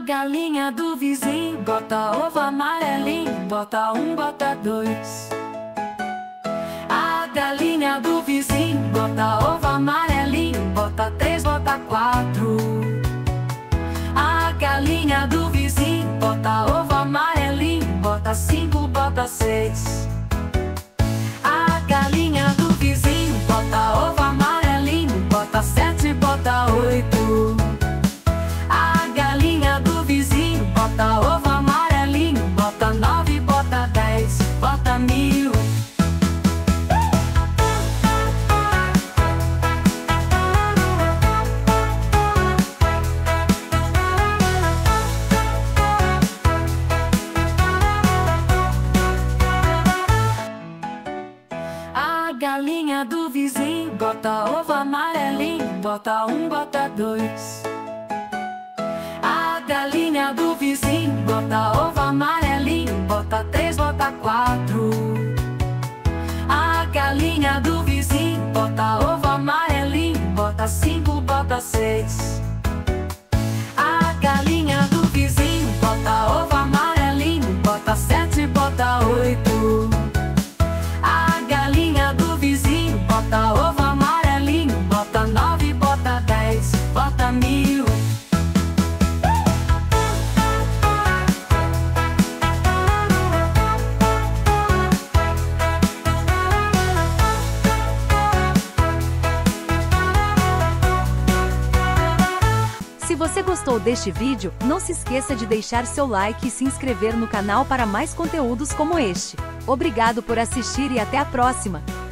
galinha do vizinho bota ovo amarelinho, bota um, bota dois. A galinha do vizinho bota ovo amarelinho, bota três, bota quatro. A galinha do vizinho bota ovo amarelinho, bota cinco, bota seis. A galinha do vizinho bota ovo amarelinho, bota sete, bota oito. A galinha do vizinho bota ovo amarelinho, bota nove, bota dez, bota mil. A galinha do vizinho bota ovo amarelinho, bota um, bota dois. A galinha do vizinho bota ovo amarelinho, bota três, bota quatro. A galinha do vizinho bota ovo amarelinho, bota cinco, bota seis. A galinha do vizinho bota ovo amarelinho, bota sete, bota oito. A galinha do vizinho bota ovo amarelinho, bota nove, bota dez, bota mil. Se você gostou deste vídeo, não se esqueça de deixar seu like e se inscrever no canal para mais conteúdos como este. Obrigado por assistir e até a próxima!